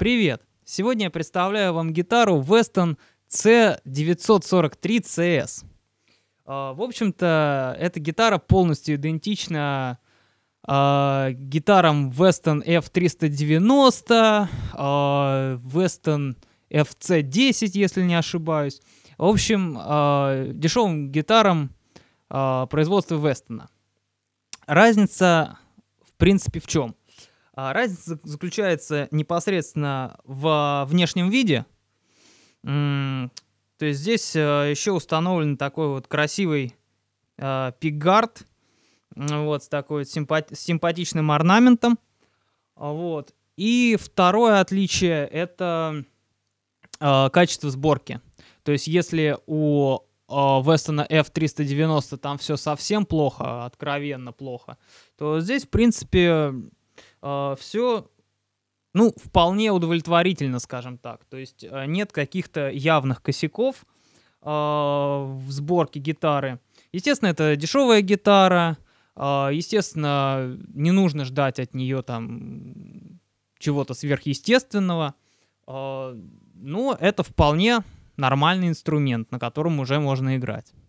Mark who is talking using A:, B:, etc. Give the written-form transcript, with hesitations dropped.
A: Привет! Сегодня я представляю вам гитару Weston C943CS. В общем-то, эта гитара полностью идентична гитарам Weston F390, Weston FC10, если не ошибаюсь. В общем, дешевым гитарам производства Weston. Разница, в принципе, в чем? Разница заключается непосредственно в внешнем виде. То есть здесь еще установлен такой вот красивый пикгард, вот, с такой симпатичным орнаментом. Вот. И второе отличие — это качество сборки. То есть если у Weston F390 там все совсем плохо, откровенно плохо, то здесь, в принципе, все, ну, вполне удовлетворительно, скажем так. То есть нет каких-то явных косяков в сборке гитары. Естественно, это дешевая гитара. Естественно, не нужно ждать от нее там чего-то сверхъестественного. Но это вполне нормальный инструмент, на котором уже можно играть.